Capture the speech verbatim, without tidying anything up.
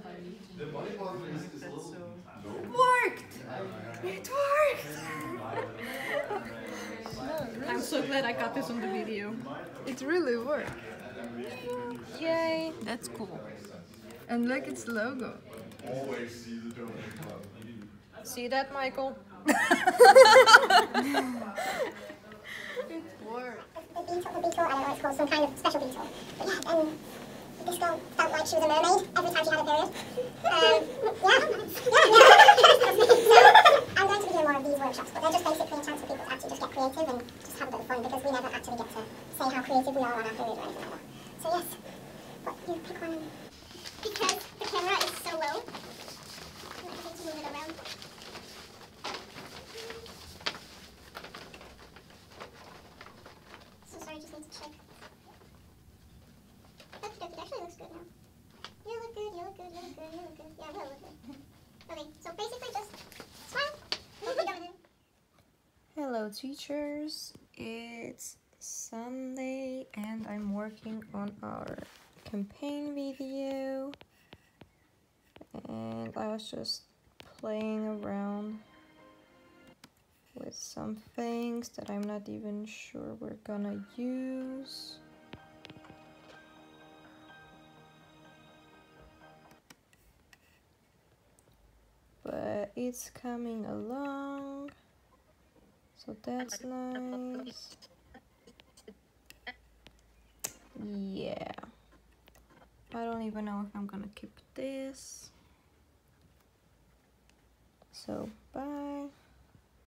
Worked! It worked! I'm so glad I got this on the video. It really worked. Yay, that's cool. And look, its logo. See that, Michael? It worked. The beetle, the beetle, I don't know what it's called, some kind of special beetle. But yeah, um, this girl felt like she was a mermaid every time she had a period. Um, yeah, yeah. So I'm going to be doing more of these workshops, but they're just basically a chance for people to actually just get creative and just have a bit of fun, because we never actually get to say how creative we are on our period or anything like that. So yes, but you pick one. Because the camera is so low, I might have to move it around. So sorry, just need to check. Okie dokie, actually looks good now. You look good, you look good, you look good, you look good. Yeah, we'll look good. Okay, so basically just smile. Hope you don't do. Hello, teachers. It's Sunday and I'm working on our campaign video. And I was just playing around with some things that I'm not even sure we're gonna use. But it's coming along, so that's nice. Yeah, I don't even know if I'm gonna keep this. So bye.